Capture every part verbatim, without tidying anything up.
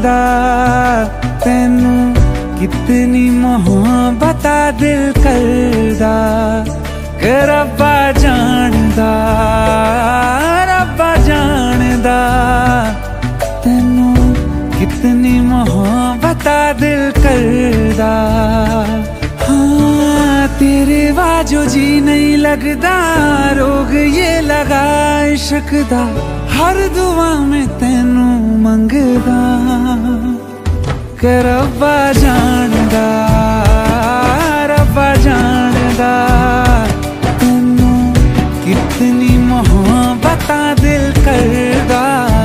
जानदा तैनू कितनी मोहब्बत दिल करदा कि रब्बा जानदा रब्बा जानदा तैनू कितनी मोहब्बत दिल करदा। हाँ तेरे बाजो जी नहीं लगदा रोग ये लगा इश्क दा हर दुआ में तैनू मंगदा कि रब्बा जानदा रब्बा जानदा तैनू कितनी मोहब्बत दिल करदा।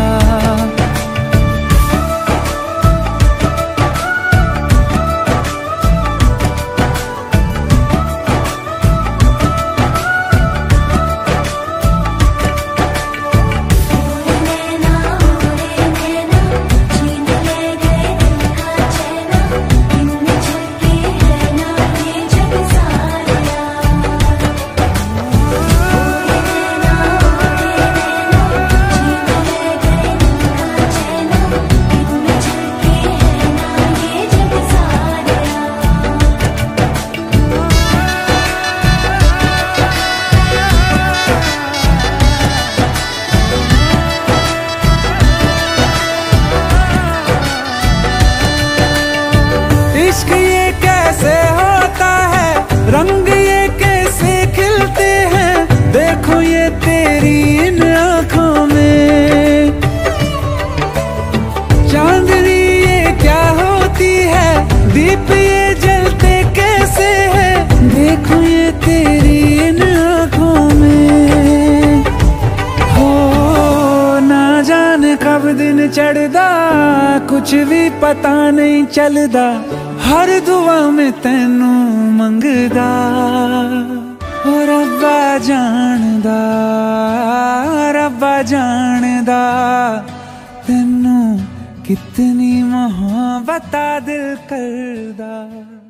इश्क ये कैसे होता है रंग ये कैसे खिलते हैं देखो ये तेरी इन आँखों में। चांदनी ये क्या होती है दीप ये जलते कैसे हैं देखो ये तेरी इन आँखों में। हो ना जाने कब दिन चढ़दा कुछ भी पता नहीं चलदा हर दुआ में तैनू मंगदा ओ रब्बा जानदा रब्बा जानदा तैनू कितनी मोहब्बत दिल करदा।